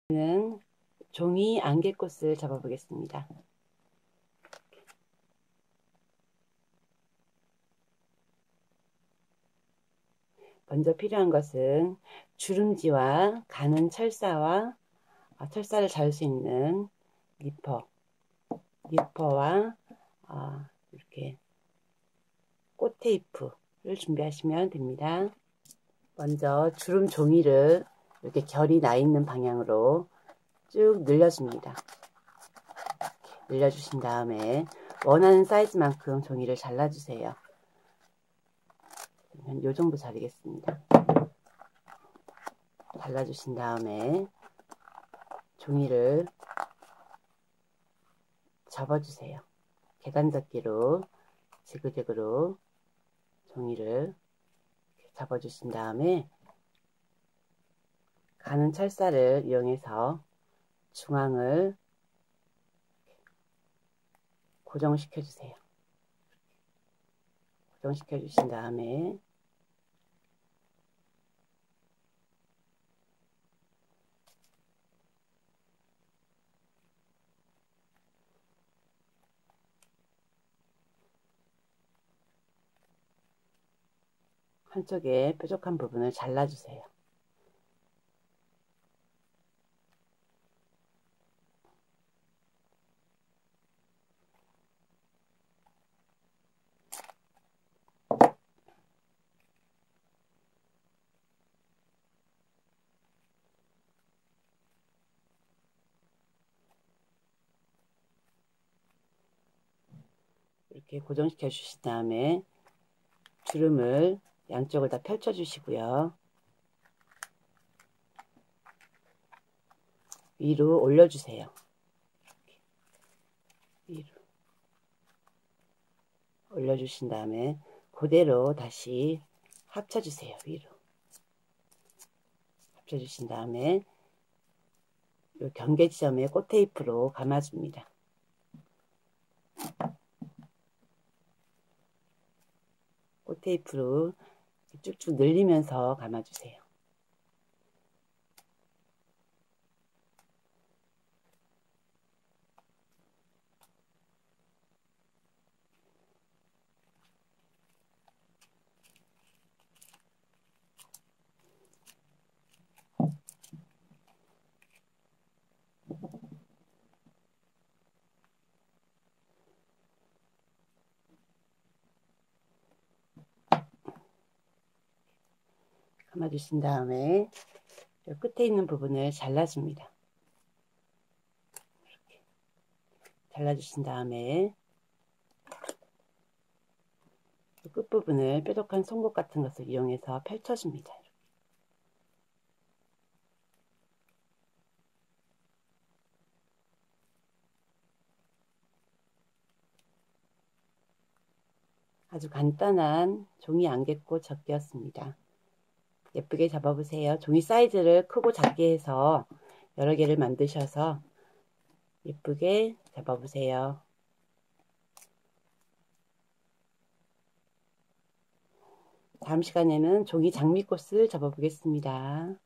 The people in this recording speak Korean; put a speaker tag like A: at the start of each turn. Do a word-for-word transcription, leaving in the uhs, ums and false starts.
A: 는 종이 안개꽃을 잡아보겠습니다. 먼저 필요한 것은 주름지와 가는 철사와 아, 철사를 잘 수 있는 니퍼, 니퍼와 아, 이렇게 꽃 테이프를 준비하시면 됩니다. 먼저 주름 종이를 이렇게 결이 나 있는 방향으로 쭉 늘려줍니다. 늘려주신 다음에 원하는 사이즈만큼 종이를 잘라주세요. 이 정도 자르겠습니다. 잘라주신 다음에 종이를 접어주세요. 계단접기로 지그재그로 종이를 접어주신 다음에 가는 철사를 이용해서 중앙을 고정시켜 주세요. 고정시켜 주신 다음에 한쪽에 뾰족한 부분을 잘라주세요. 이렇게 고정시켜 주신 다음에 주름을 양쪽을 다 펼쳐 주시고요. 위로 올려주세요. 위로 올려주신 다음에 그대로 다시 합쳐주세요. 위로 합쳐주신 다음에 이 경계 지점에 꽃 테이프로 감아줍니다. 꽃 테이프로 쭉쭉 늘리면서 감아주세요. 감아주신 다음에 끝에 있는 부분을 잘라줍니다. 이렇게 잘라주신 다음에 끝부분을 뾰족한 송곳 같은 것을 이용해서 펼쳐줍니다. 아주 간단한 종이 안개꽃 접기였습니다. 예쁘게 잡아보세요. 종이 사이즈를 크고 작게 해서 여러 개를 만드셔서 예쁘게 잡아보세요. 다음 시간에는 종이 장미꽃을 접어보겠습니다.